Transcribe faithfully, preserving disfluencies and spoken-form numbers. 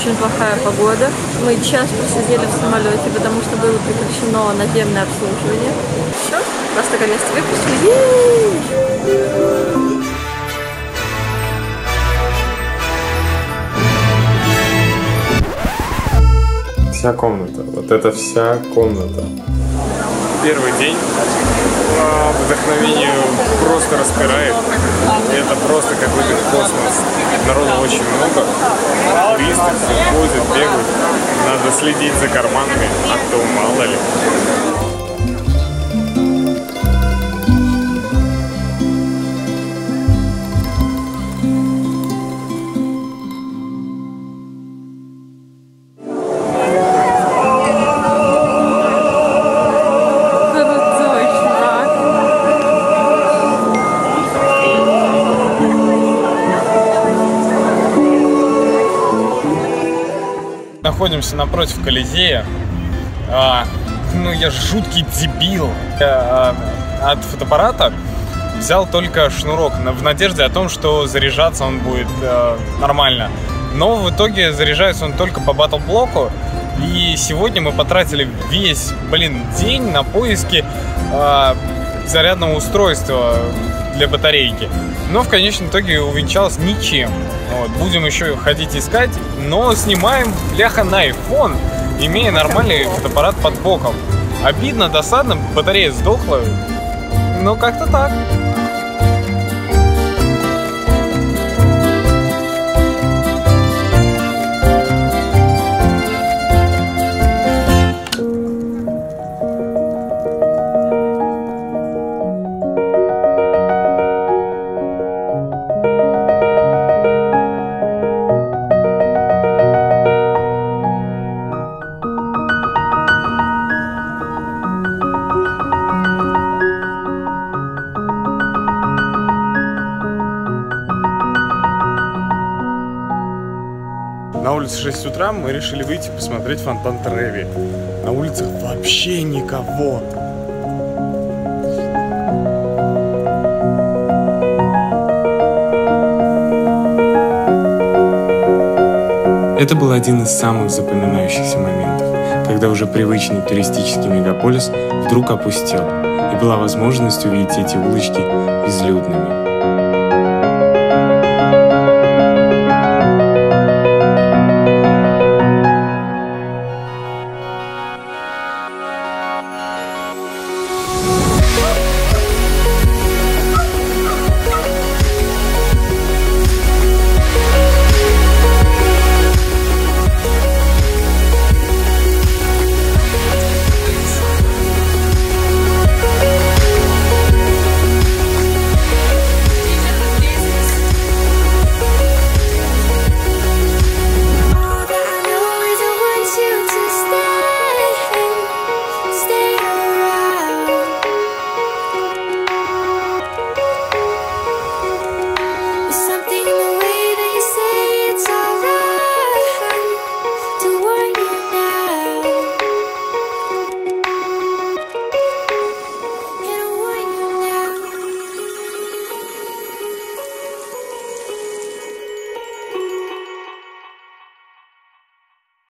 очень плохая погода. Мы час просидели в самолете, потому что было прекращено наземное обслуживание. Все, нас наконец-то выпустили. Вся комната. Вот это вся комната. Первый день. Вдохновение просто распирает. Это просто какой-то космос. Народу очень много. Туристы все ходят, бегают. Надо следить за карманами, а то мало ли. Находимся напротив Колизея. А, ну, я жуткий дебил. Я, а, от фотоаппарата взял только шнурок в надежде о том, что заряжаться он будет а, нормально. Но в итоге заряжается он только по батл-блоку. И сегодня мы потратили весь, блин, день на поиски а, зарядного устройства для батарейки. Но в конечном итоге увенчалось ничем. Вот, будем еще ходить искать, но снимаем, бляха, на iPhone, имея нормальный фотоаппарат под боком. Обидно, досадно, батарея сдохла, но как-то так. На улице шесть утра, мы решили выйти посмотреть фонтан Треви. На улицах вообще никого. Это был один из самых запоминающихся моментов, когда уже привычный туристический мегаполис вдруг опустел, и была возможность увидеть эти улочки безлюдными.